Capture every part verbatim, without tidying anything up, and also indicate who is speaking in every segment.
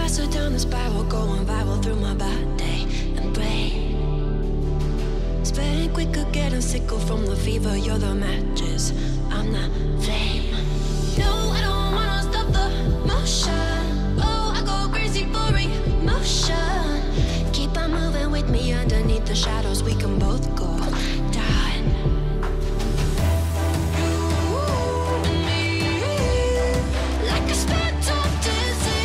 Speaker 1: faster down the spiral, going viral through my body and brain. Spreading quicker, getting sicker from the fever. You're the matches, I'm the flame. No, I don't wanna stop the motion. Oh, I go crazy for emotion. Keep on moving with me underneath the shadows. We can both go down. You and me, like a spectral dizzy.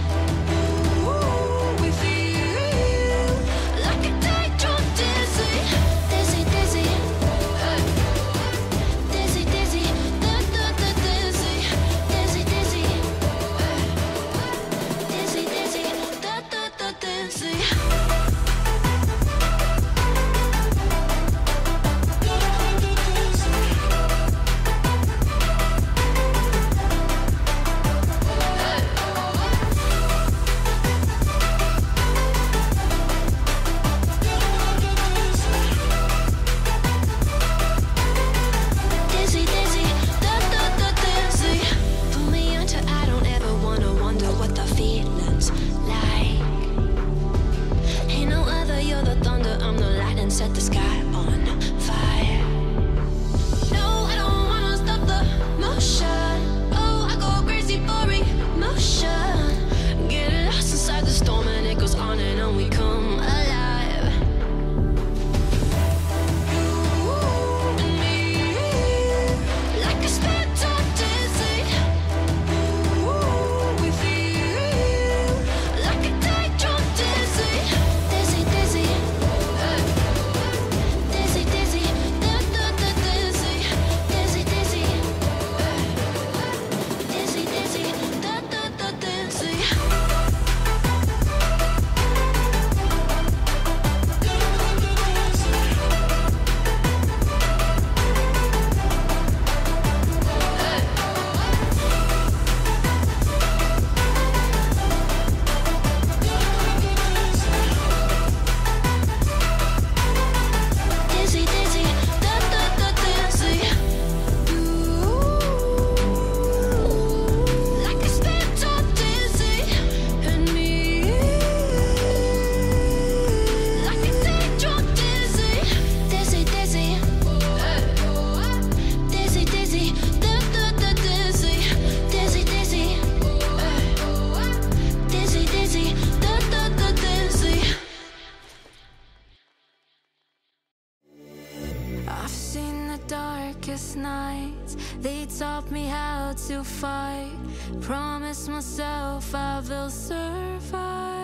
Speaker 1: Ooh, we feel like a daydream dizzy. Dizzy, dizzy, uh, dizzy, dizzy, da, da, da, dizzy. Dizzy, dizzy, uh, dizzy, dizzy, da, da, da, dizzy. Dizzy, dizzy, da, da, da, dizzy. Pull me until I don't ever wanna wonder what the feeling's like. Ain't no other, you're the thunder, I'm the lightning, set the sky on fire. No, I don't wanna stop the motion. Oh, I go crazy for emotion. Get lost inside the storm and it goes on and on, we come alive. You and me, like a spectral dizzy. Ooh, we feel like a daydream dizzy. Dizzy, dizzy, uh, dizzy, dizzy, da, da, da, dizzy. Dizzy, dizzy, uh, dizzy, dizzy, da, da, da, dizzy. Dizzy, dizzy, da, da, da, dizzy. Ooh, like a spectral dizzy. And me, like a daydream dizzy. Dizzy, dizzy, uh, dizzy, dizzy, da, da, da, dizzy. Dizzy, dizzy, uh, dizzy, dizzy, da, da, da, dizzy. I've seen the darkest nights, they taught me how to fight. Promise myself I will survive.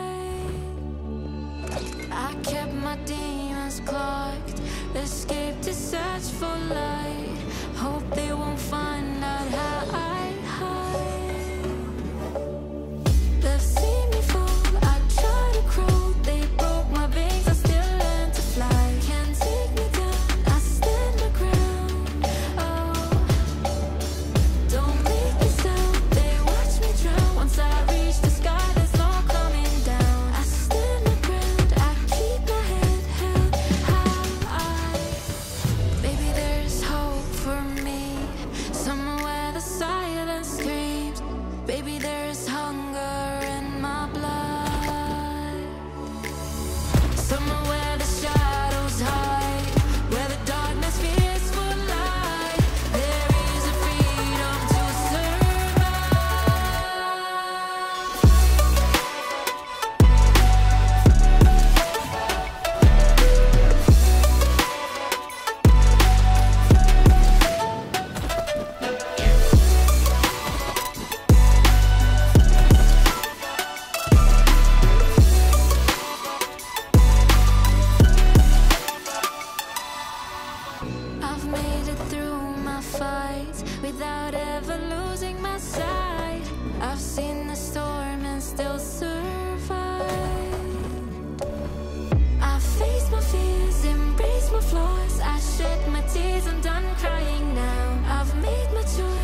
Speaker 1: I kept my demons clocked, escaped to search for light. Hope they won't find out how I hide. They've seen me fall, I try to crawl. They broke my wings, I still learn to fly. Can't take me down, I stand my ground. Oh, don't make me sound, they watch me drown. Once I reach the sky, there's no coming down. I stand my ground, I keep my head held high. Maybe there's hope for me, somewhere where the silence screams. Baby, there's hunger in my blood. Somewhere where the shadows hide, where the darkness fears for light. There is a freedom to survive. I've made it through my fights without ever losing my sight. I've seen the storm and still survive. I face my fears, embrace my flaws. I shed my tears, I'm done crying now. I've made my choice.